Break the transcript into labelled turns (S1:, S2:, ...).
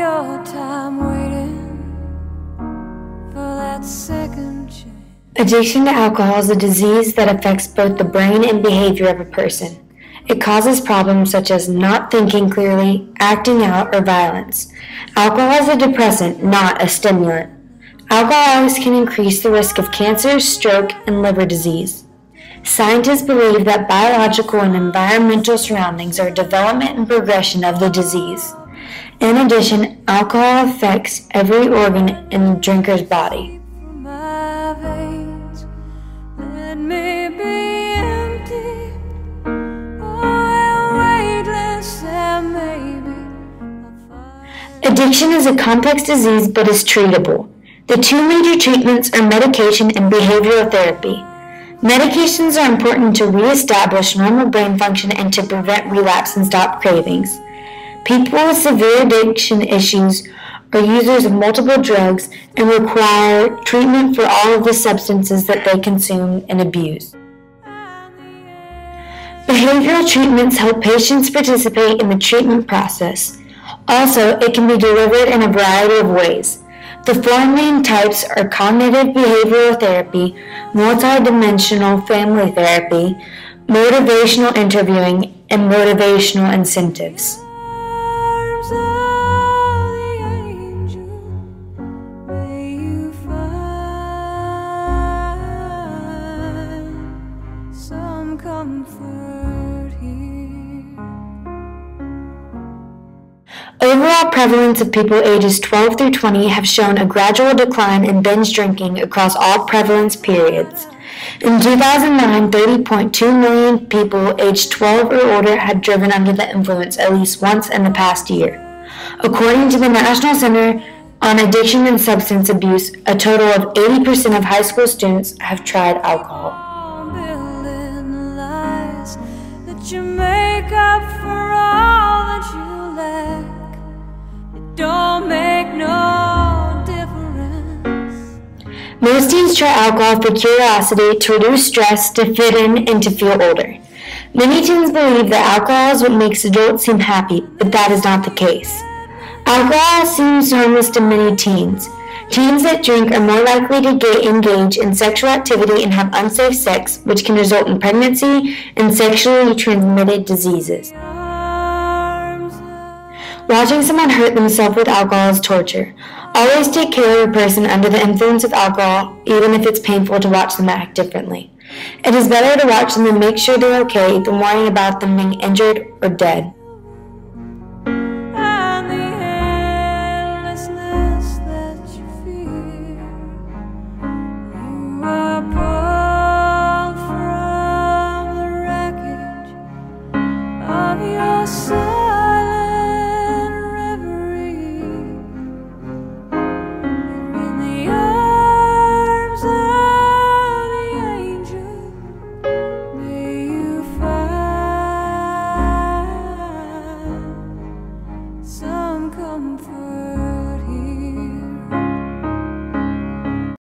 S1: your time waiting for that second chance.
S2: Addiction to alcohol is a disease that affects both the brain and behavior of a person. It causes problems such as not thinking clearly, acting out, or violence. Alcohol is a depressant, not a stimulant. Alcoholics can increase the risk of cancer, stroke, and liver disease. Scientists believe that biological and environmental surroundings are development and progression of the disease. In addition, alcohol affects every organ in the drinker's body. Addiction is a complex disease but is treatable. The two major treatments are medication and behavioral therapy. Medications are important to reestablish normal brain function and to prevent relapse and stop cravings. People with severe addiction issues are users of multiple drugs and require treatment for all of the substances that they consume and abuse. Behavioral treatments help patients participate in the treatment process. Also, it can be delivered in a variety of ways. The four main types are cognitive behavioral therapy, multidimensional family therapy, motivational interviewing, and motivational incentives. Overall prevalence of people ages 12 through 20 have shown a gradual decline in binge drinking across all prevalence periods. In 2009, 30.2 million people aged 12 or older had driven under the influence at least once in the past year. According to the National Center on Addiction and Substance Abuse, a total of 80% of high school students have tried alcohol.
S1: Don't make no difference.
S2: Most teens try alcohol for curiosity, to reduce stress, to fit in, and to feel older. Many teens believe that alcohol is what makes adults seem happy, but that is not the case. Alcohol seems harmless to many teens. Teens that drink are more likely to engage in sexual activity and have unsafe sex, which can result in pregnancy and sexually transmitted diseases. Watching someone hurt themselves with alcohol is torture. Always take care of a person under the influence of alcohol, even if it's painful to watch them act differently. It is better to watch them and make sure they're okay than worrying about them being injured or dead.
S1: And the endlessness that you feel, you are pulled from the wreckage of yourself.